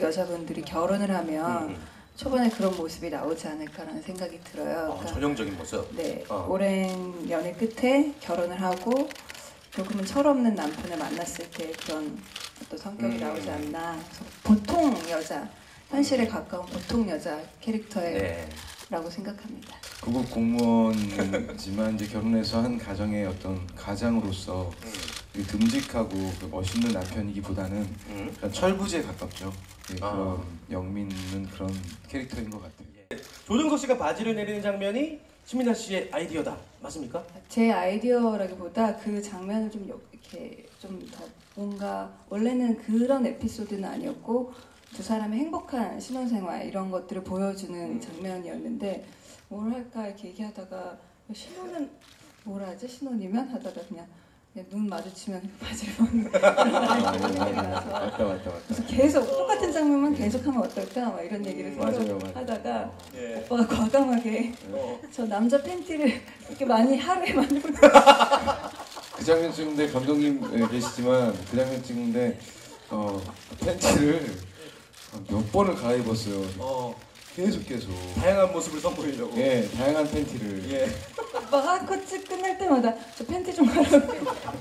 여자분들이 결혼을 하면 초반에 그런 모습이 나오지 않을까라는 생각이 들어요. 그러니까, 전형적인 모습. 네, 오랜 연애 끝에 결혼을 하고 조금은 철없는 남편을 만났을 때 그런 어떤 성격이 나오지 않나. 그래서 보통 여자, 현실에 가까운 보통 여자 캐릭터라고 생각합니다. 고급 공무원이지만 이제 결혼해서 한 가정의 어떤 가장으로서 듬직하고 멋있는 남편이기보다는 철부지에 가깝죠. 그런 영민은 그런 캐릭터인 것 같아요. 조정석 씨가 바지를 내리는 장면이 신민아 씨의 아이디어다. 맞습니까? 제 아이디어라기보다 그 장면을 좀 이렇게 좀 더 뭔가 원래는 그런 에피소드는 아니었고 두 사람의 행복한 신혼생활 이런 것들을 보여주는 장면이었는데 뭘 할까 이렇게 얘기하다가 신혼은 뭘 하지? 신혼이면? 하다가 그냥 눈 마주치면 바지를 벗는 생각이 나서 맞다. 그래서 계속 똑같은 장면만 계속하면 어떨까? 막 이런 얘기를 하다가 오빠가 과감하게 저 남자 팬티를 이렇게 많이 하루에 많이 보는 그 장면 찍는데 감독님 계시지만 그 장면 찍는데 팬티를 몇 번을 갈아입었어요. 계속 다양한 모습을 선보이려고. 예, 다양한 팬티를. 예. 오빠가 커츠 끝날 때마다 저 팬티 좀 갈아입고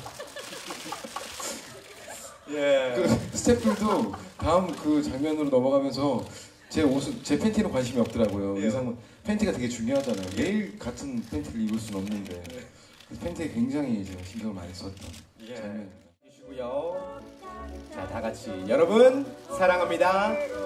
예. 그 스태프들도 다음 그 장면으로 넘어가면서 제 팬티는 관심이 없더라고요. 의상은 팬티가 되게 중요하잖아요. 매일 같은 팬티를 입을 수는 없는데 팬티에 굉장히 제가 신경을 많이 썼던 장면입니다. 자, 다 같이 여러분 사랑합니다.